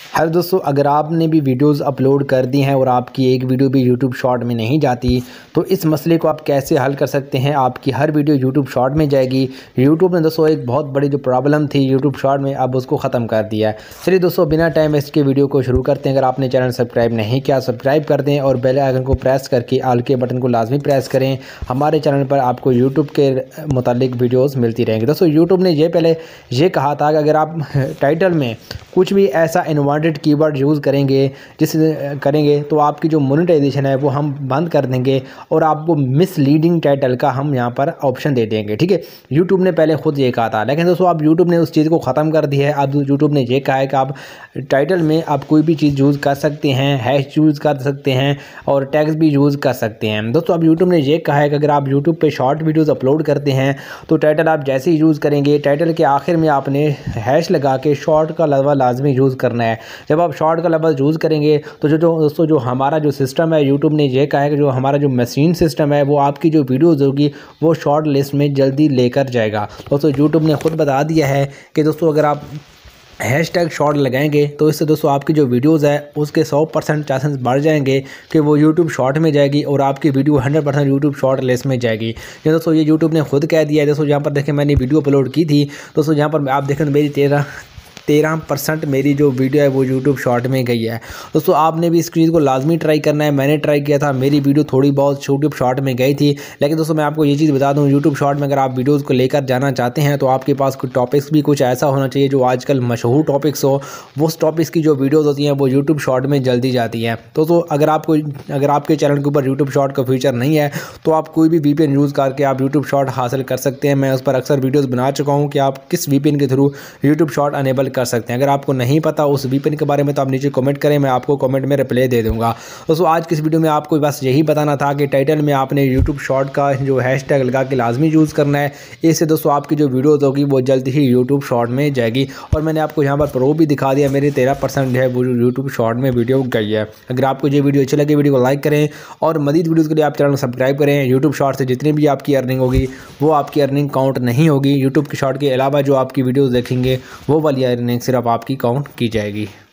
Hello दोस्तों, अगर आपने भी वीडियोस अपलोड कर दी हैं और आपकी एक वीडियो भी यूट्यूब शॉर्ट में नहीं जाती, तो इस मसले को आप कैसे हल कर सकते हैं। आपकी हर वीडियो यूट्यूब शॉर्ट में जाएगी। यूट्यूब ने दोस्तों एक बहुत बड़ी जो प्रॉब्लम थी यूट्यूब शॉर्ट में, अब उसको ख़त्म कर दिया है। चलिए दोस्तों, बिना टाइम वेस्ट के वीडियो को शुरू करते हैं। अगर आपने चैनल सब्सक्राइब नहीं किया, सब्सक्राइब कर दें और बेल आइकन को प्रेस करके ऑल के बटन को लाजमी प्रेस करें। हमारे चैनल पर आपको यूट्यूब के मुतालिक वीडियोज़ मिलती रहेंगी। दोस्तों, यूट्यूब ने पहले ये कहा था कि अगर आप टाइटल में कुछ भी ऐसा इनवांटेड कीवर्ड यूज़ करेंगे तो आपकी जो मोनेटाइजेशन है वो हम बंद कर देंगे और आपको मिसलीडिंग टाइटल का हम यहाँ पर ऑप्शन दे देंगे। ठीक है, यूट्यूब ने पहले खुद ये कहा था, लेकिन दोस्तों अब यूट्यूब ने उस चीज़ को ख़त्म कर दिया है। अब यूट्यूब ने ये कहा है कि आप टाइटल में आप कोई भी चीज़ यूज़ कर सकते हैं, हैश यूज़ कर सकते हैं और टैग्स भी यूज़ कर सकते हैं। दोस्तों, अब यूट्यूब ने ये कहा है कि अगर आप यूट्यूब पे शॉर्ट वीडियोज़ अपलोड करते हैं तो टाइटल आप जैसे ही यूज़ करेंगे, टाइटल के आखिर में आपने हैश लगा के शॉर्ट का लफ्ज़ लाजमी यूज़ करना है। जब आप शॉर्ट का लफ्ज़ यूज़ करेंगे तो दोस्तों जो हमारा जो सिस्टम है, यूट्यूब ने ये कहा है कि जो हमारा जो मशीन सिस्टम है वो आपकी जो वीडियोज़ होगी वो शॉर्ट लिस्ट में जल्दी लेकर जाएगा। दोस्तों, यूट्यूब ने खुद बता दिया है कि दोस्तों अगर आप हैशटैग शॉर्ट लगाएंगे तो इससे दोस्तों आपकी जो वीडियोज़ है उसके 100% चांसेस बढ़ जाएंगे कि वो यूट्यूब शॉर्ट में जाएगी और आपकी वीडियो 100% यूट्यूब शॉर्ट लिस्ट में जाएगी। ये दोस्तों ये यूट्यूब ने खुद कह दिया है। दोस्तों यहाँ पर देखें, मैंने वीडियो अपलोड की थी। दोस्तों यहाँ पर आप देखें तो मेरी 13% मेरी जो वीडियो है वो यूट्यूब शॉर्ट में गई है। दोस्तों आपने भी इस चीज़ को लाजमी ट्राई करना है। मैंने ट्राई किया था, मेरी वीडियो थोड़ी बहुत यूट्यूब शॉर्ट में गई थी। लेकिन दोस्तों मैं आपको ये चीज़ बता दूं, यूट्यूब शॉर्ट में अगर आप वीडियोज़ को लेकर जाना चाहते हैं तो आपके पास कुछ टॉपिक्स भी कुछ ऐसा होना चाहिए जो आजकल मशहूर टॉपिक्स हो। वो टॉपिक्स की जो वीडियोज़ होती हैं वो यूट्यूब शॉर्ट में जल्दी जाती हैं। दोस्तों अगर आपके चैनल के ऊपर यूट्यूब शॉर्ट का फीचर नहीं है तो आप कोई भी VPN यूज़ करके आप यूट्यूब शॉर्ट हासिल कर सकते हैं। मैं उस पर अक्सर वीडियोज़ बना चुका हूँ कि आप किस VPN के थ्रू यूट्यूब शॉर्ट अनेबल कर सकते हैं। अगर आपको नहीं पता उस VPN के बारे में तो आप नीचे कमेंट करें, मैं आपको कमेंट में रिप्लाई दे दूंगा। दोस्तों आज की इस वीडियो में आपको बस यही बताना था कि टाइटल में आपने यूट्यूब शॉर्ट का जो हैशटैग लगा के लाजमी यूज़ करना है। इससे दोस्तों आपकी जो वीडियोज़ होगी वो जल्दी ही यूट्यूब शॉर्ट में जाएगी। और मैंने आपको यहाँ पर प्रूफ भी दिखा दिया, मेरी 13% जो है वो यूट्यूब शॉर्ट में वीडियो गई है। अगर आपको ये वीडियो अच्छी लगी, वीडियो को लाइक करें और मज़ीद वीडियोज़ के लिए आप चैनल को सब्सक्राइब करें। यूट्यूब शॉर्ट से जितनी भी आपकी अर्निंग होगी वो आपकी अर्निंग काउंट नहीं होगी। यूट्यूब के शॉर्ट के अलावा जो आपकी वीडियोज़ देखेंगे वो वाली अर्निंग सिर्फ आपकी काउंट की जाएगी।